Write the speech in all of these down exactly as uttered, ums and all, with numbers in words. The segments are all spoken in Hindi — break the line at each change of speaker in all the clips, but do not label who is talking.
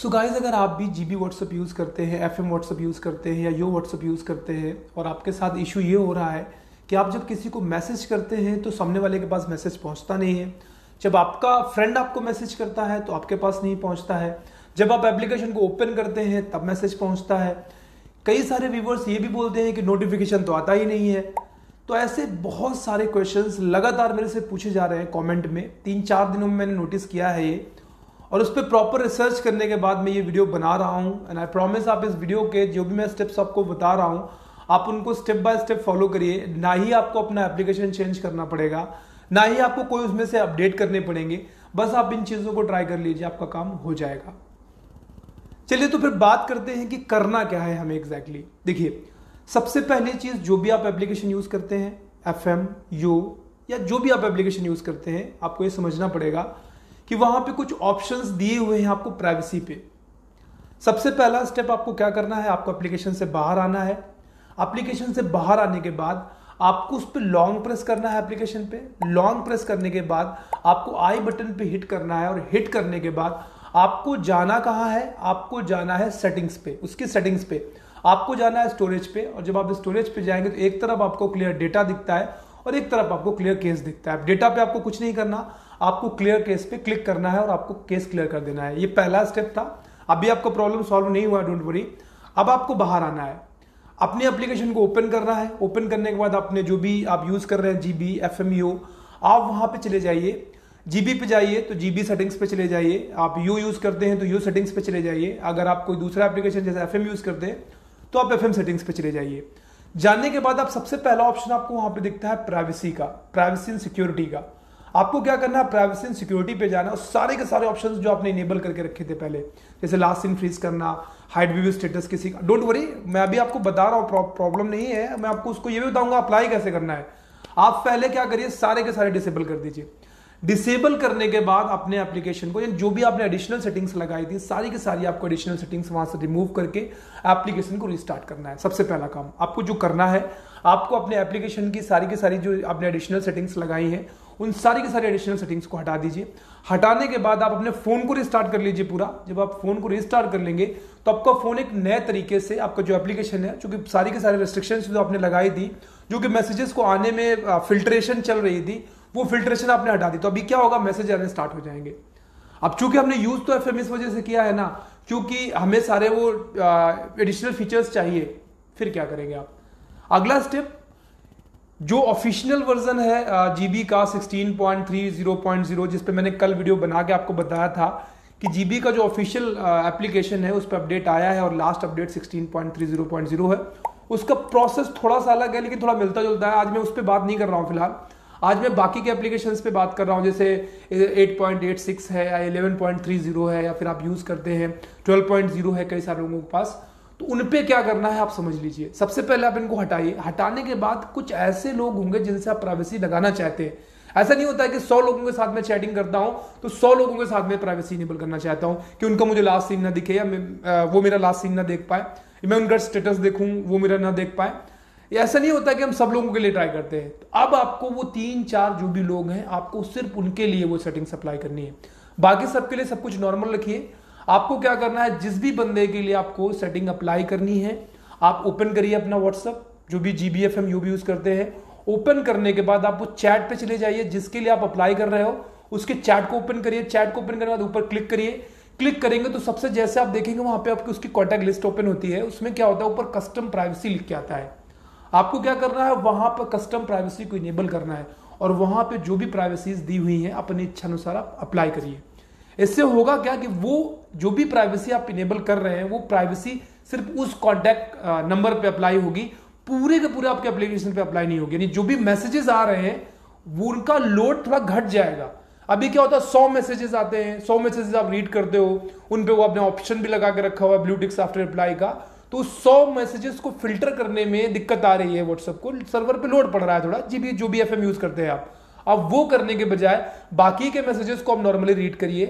सो so गाइज, अगर आप भी जीबी व्हाट्सअप यूज़ करते हैं, एफएम व्हाट्सअप यूज़ करते हैं या यो व्हाट्सअप यूज़ करते हैं और आपके साथ इशू ये हो रहा है कि आप जब किसी को मैसेज करते हैं तो सामने वाले के पास मैसेज पहुंचता नहीं है, जब आपका फ्रेंड आपको मैसेज करता है तो आपके पास नहीं पहुंचता है, जब आप एप्लीकेशन को ओपन करते हैं तब मैसेज पहुंचता है। कई सारे व्यूवर्स ये भी बोलते हैं कि नोटिफिकेशन तो आता ही नहीं है। तो ऐसे बहुत सारे क्वेश्चंस लगातार मेरे से पूछे जा रहे हैं कमेंट में। तीन चार दिनों में मैंने नोटिस किया है ये, और उस पर प्रॉपर रिसर्च करने के बाद मैं ये वीडियो बना रहा हूँ। एंड आई प्रॉमिस, आप इस वीडियो के जो भी मैं स्टेप्स आपको बता रहा हूँ आप उनको स्टेप बाय स्टेप फॉलो करिए। ना ही आपको अपना एप्लीकेशन चेंज करना पड़ेगा, ना ही आपको कोई उसमें से अपडेट करने पड़ेंगे। बस आप इन चीज़ों को ट्राई कर लीजिए, आपका काम हो जाएगा। चलिए तो फिर बात करते हैं कि करना क्या है हमें एग्जैक्टली exactly। देखिए, सबसे पहली चीज़, जो भी आप एप्लीकेशन यूज़ करते हैं, एफएम, यो या जो भी आप एप्लीकेशन यूज़ करते हैं, आपको ये समझना पड़ेगा कि वहां पे कुछ ऑप्शंस दिए हुए हैं आपको प्राइवेसी पे। सबसे पहला स्टेप आपको क्या करना है, आपको एप्लीकेशन से बाहर आना है। एप्लीकेशन से बाहर आने के बाद आपको उस पर लॉन्ग प्रेस करना है। एप्लीकेशन पे लॉन्ग प्रेस करने के बाद आपको आई बटन पे हिट करना है, और हिट करने के बाद आपको जाना कहाँ है, आपको जाना है सेटिंग्स पे। उसकी सेटिंग्स पे आपको जाना है स्टोरेज पे, और जब आप स्टोरेज पे जाएंगे तो एक तरफ आपको क्लियर डेटा दिखता है और एक तरफ आपको क्लियर केस दिखता है। डेटा पे आपको कुछ नहीं करना, आपको क्लियर केस पे क्लिक करना है और आपको केस क्लियर कर देना है। ये पहला स्टेप था। अभी आपका प्रॉब्लम सॉल्व नहीं हुआ, डोंट वरी। अब आपको बाहर आना है, अपनी एप्लीकेशन को ओपन करना है। ओपन करने के बाद आपने जो भी आप यूज कर रहे हैं, जीबी, एफएम, यो, आप वहां पे चले जाइए। जीबी पे जाइए तो जीबी सेटिंग्स पे चले जाइए। आप यू यूज करते हैं तो यू सेटिंग्स पे चले जाइए। अगर आप कोई दूसरा एप्लीकेशन जैसे एफएम यूज करते हैं तो आप एफएम सेटिंग्स पे चले जाइए। जानने के बाद आप सबसे पहला ऑप्शन आपको वहां पे दिखता है प्राइवेसी का, प्राइवेसी एंड सिक्योरिटी का। आपको क्या करना है, प्राइवेसी एंड सिक्योरिटी पे जाना और सारे के सारे ऑप्शंस जो आपने इनेबल करके रखे थे पहले, जैसे लास्ट सीन फ्रीज करना, हाइड व्यू स्टेटस किसी का, डोंट वरी, मैं अभी आपको बता रहा हूँ, प्रॉब्लम नहीं है। मैं आपको उसको ये भी बताऊंगा अप्लाई कैसे करना है। आप पहले क्या करिए, सारे के सारे डिसेबल कर दीजिए। डिसेबल करने के बाद अपने एप्लीकेशन को, जो भी आपने एडिशनल सेटिंग्स लगाई थी, सारी की सारी आपको एडिशनल सेटिंग्स वहां से रिमूव करके एप्लीकेशन को रिस्टार्ट करना है। सबसे पहला काम आपको जो करना है, आपको अपने एप्लीकेशन की सारी की सारी जो आपने एडिशनल सेटिंग्स लगाई हैं, उन सारी की सारी एडिशनल सेटिंग्स को हटा दीजिए। हटाने के बाद आप अपने फोन को रिस्टार्ट कर लीजिए पूरा। जब आप फोन को रिस्टार्ट कर लेंगे तो आपका फोन एक नए तरीके से, आपका जो एप्लीकेशन है, जो कि सारी की सारी रेस्ट्रिक्शंस जो आपने लगाई थी, जो कि मैसेजेस को आने में फिल्ट्रेशन चल रही थी, वो फिल्ट्रेशन आपने हटा दी। तो अभी क्या होगा, मैसेज आने स्टार्ट हो जाएंगे। अब चूंकि हमने यूज तो एफएम इस वजह से किया है ना, क्योंकि हमें सारे वो एडिशनल फीचर्स चाहिए। फिर क्या करेंगे आप, अगला स्टेप, जो ऑफिशियल वर्जन है जीबी का sixteen point three zero point zero, जिस पे मैंने कल वीडियो बना के आपको बताया था कि जीबी का जो ऑफिशियल एप्लीकेशन है उस पर अपडेट आया है और last update sixteen point three zero point zero है। उसका प्रोसेस थोड़ा सा अलग है लेकिन थोड़ा मिलता जुलता है। आज मैं उस पर बात नहीं कर रहा हूँ फिलहाल, आज मैं बाकी के एप्लीकेशंस पे बात कर रहा हूँ, जैसे एट पॉइंट एट सिक्स है या इलेवन पॉइंट थ्री ज़ीरो है, या फिर आप यूज करते हैं ट्वेल्व पॉइंट ज़ीरो है कई सारे लोगों के पास। तो उन पे क्या करना है आप समझ लीजिए। सबसे पहले आप इनको हटाइए। हटाने के बाद कुछ ऐसे लोग होंगे जिनसे आप प्राइवेसी लगाना चाहते हैं। ऐसा नहीं होता है कि सौ लोगों के साथ मैं चैटिंग करता हूं तो सौ लोगों के साथ मैं प्राइवेसी इनेबल करना चाहता हूं कि उनका मुझे लास्ट सीन ना दिखे, या वो मेरा लास्ट सीन ना देख पाए, मैं उनका स्टेटस देखूं वो मेरा ना देख पाए। ऐसा नहीं होता कि हम सब लोगों के लिए ट्राई करते हैं। तो अब आपको वो तीन चार जो भी लोग हैं, आपको सिर्फ उनके लिए वो सेटिंग्स अप्लाई करनी है। बाकी सबके लिए सब कुछ नॉर्मल रखिए। आपको क्या करना है, जिस भी बंदे के लिए आपको सेटिंग अप्लाई करनी है, आप ओपन करिए अपना व्हाट्सअप, जो भी जीबी, एफएम, यू भी यूज करते हैं। ओपन करने के बाद आप वो चैट पे चले जाइए जिसके लिए आप अप्लाई कर रहे हो, उसके चैट को ओपन करिए। चैट को ओपन करने के बाद ऊपर क्लिक करिए। क्लिक करेंगे तो सबसे जैसे आप देखेंगे वहां पे आपकी उसकी कॉन्टैक्ट लिस्ट ओपन होती है। उसमें क्या होता है, ऊपर कस्टम प्राइवेसी लिख के आता है। आपको क्या करना है, वहां पर कस्टम प्राइवेसी को इनेबल करना है और वहां पे जो भी प्राइवेसीज दी हुई हैं अपनी इच्छा अनुसार आप अप्लाई करिए। इससे होगा क्या कि वो जो भी प्राइवेसी आप इनेबल कर रहे हैं वो प्राइवेसी सिर्फ उस कॉन्टैक्ट नंबर पे अप्लाई होगी, पूरे के पूरे आपके एप्लीकेशन पे अप्लाई नहीं होगी। यानी जो भी मैसेजेस आ रहे हैं वो उनका लोड थोड़ा घट जाएगा। अभी क्या होता है, सौ मैसेजेस आते हैं, सौ मैसेजेस आप रीड करते हो, उन पे वो आपने ऑप्शन भी लगा के रखा हुआ है ब्लू टिक आफ्टर रिप्लाई का, तो सौ मैसेजेस को फिल्टर करने में दिक्कत आ रही है। व्हाट्सएप को सर्वर पे लोड पड़ रहा है थोड़ा, जीबी जो भी एफएम यूज करते हैं आप। अब वो करने के बजाय बाकी के मैसेजेस को आप नॉर्मली रीड करिए।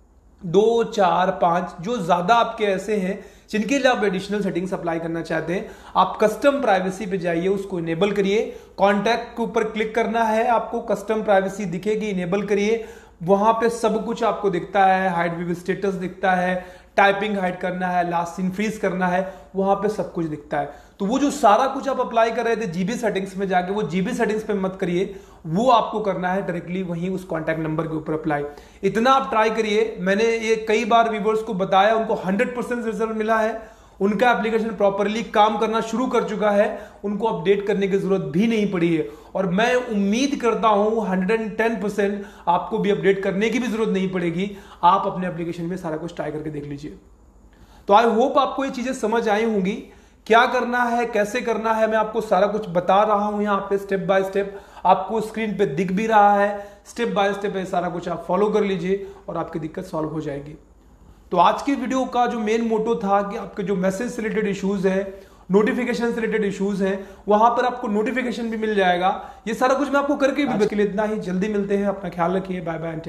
दो, चार, पांच, जो ज्यादा आपके ऐसे हैं जिनके लिए आप एडिशनल सेटिंग्स अप्लाई करना चाहते हैं, आप कस्टम प्राइवेसी पे जाइए, उसको इनेबल करिए। कॉन्टैक्ट के ऊपर क्लिक करना है, आपको कस्टम प्राइवेसी दिखेगी, इनेबल करिए। वहां पे सब कुछ आपको दिखता है, हाइड व्यू स्टेटस दिखता है, टाइपिंग हाइड करना है, लास्ट सीन फ्रीज करना है, वहां पे सब कुछ दिखता है। तो वो जो सारा कुछ आप अप्लाई कर रहे थे जीबी सेटिंग्स में जाके, वो जीबी सेटिंग्स पे मत करिए, वो आपको करना है डायरेक्टली वहीं उस कॉन्टैक्ट नंबर के ऊपर अप्लाई। इतना आप ट्राई करिए। मैंने ये कई बार व्यूअर्स को बताया, उनको हंड्रेड परसेंट रिजल्ट मिला है, उनका एप्लीकेशन प्रॉपरली काम करना शुरू कर चुका है, उनको अपडेट करने की जरूरत भी नहीं पड़ी है। और मैं उम्मीद करता हूं एक सौ दस परसेंट आपको भी अपडेट करने की भी जरूरत नहीं पड़ेगी। आप अपने एप्लीकेशन में सारा कुछ ट्राई करके देख लीजिए। तो आई होप आपको ये चीजें समझ आई होंगी, क्या करना है, कैसे करना है, मैं आपको सारा कुछ बता रहा हूं यहाँ पे स्टेप बाय स्टेप। आपको स्क्रीन पे दिख भी रहा है, स्टेप बाय स्टेप है, सारा कुछ आप फॉलो कर लीजिए और आपकी दिक्कत सॉल्व हो जाएगी। तो आज की वीडियो का जो मेन मोटो था कि आपके जो मैसेज से रिलेटेड इश्यूज है, नोटिफिकेशन से रिलेटेड इश्यूज हैं, वहां पर आपको नोटिफिकेशन भी मिल जाएगा। ये सारा कुछ मैं आपको करके भी, के लिए इतना ही। जल्दी मिलते हैं, अपना ख्याल रखिए, बाय बाय।